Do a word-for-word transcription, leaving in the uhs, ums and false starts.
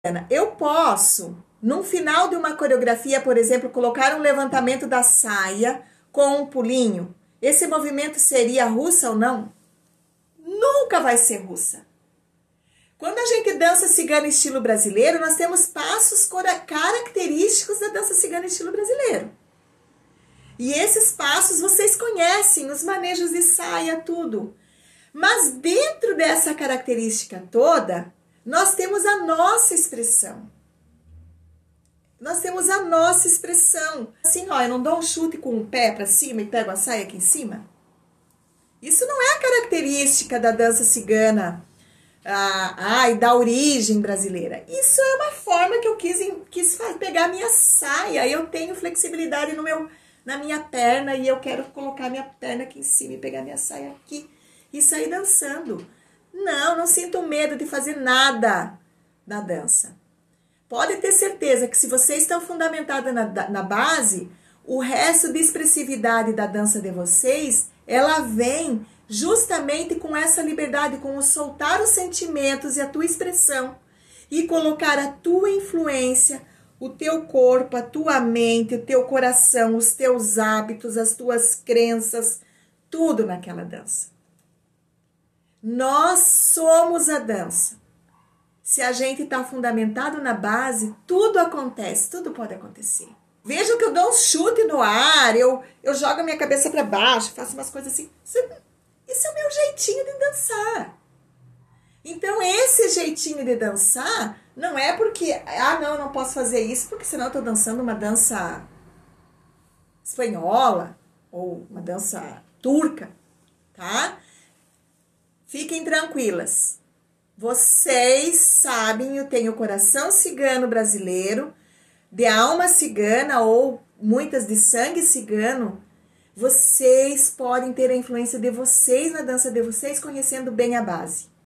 Eu posso, no final de uma coreografia, por exemplo, colocar um levantamento da saia com um pulinho. Esse movimento seria russa ou não? Nunca vai ser russa. Quando a gente dança cigana estilo brasileiro, nós temos passos característicos da dança cigana estilo brasileiro. E esses passos vocês conhecem, os manejos de saia, tudo. Mas dentro dessa característica toda, nós temos a nossa expressão. Nós temos a nossa expressão. Assim, ó, eu não dou um chute com o pé para cima e pego a saia aqui em cima. Isso não é a característica da dança cigana ah, ah, e da origem brasileira. Isso é uma forma que eu quis, quis pegar a minha saia. Eu tenho flexibilidade no meu, na minha perna e eu quero colocar minha perna aqui em cima e pegar minha saia aqui e sair dançando. Não, não sinto medo de fazer nada na dança. Pode ter certeza que se vocês estão fundamentados na, na base, o resto de expressividade da dança de vocês, ela vem justamente com essa liberdade, com o soltar os sentimentos e a tua expressão e colocar a tua influência, o teu corpo, a tua mente, o teu coração, os teus hábitos, as tuas crenças, tudo naquela dança. Nós somos a dança. Se a gente está fundamentado na base, tudo acontece, tudo pode acontecer. Vejam que eu dou um chute no ar, eu, eu jogo a minha cabeça para baixo, faço umas coisas assim. Isso, isso é o meu jeitinho de dançar. Então, esse jeitinho de dançar não é porque, ah, não, eu não posso fazer isso, porque senão eu estou dançando uma dança espanhola ou uma dança turca, tá? Fiquem tranquilas. Vocês sabem, eu tenho o coração cigano brasileiro, de alma cigana ou muitas de sangue cigano. Vocês podem ter a influência de vocês na dança de vocês, conhecendo bem a base.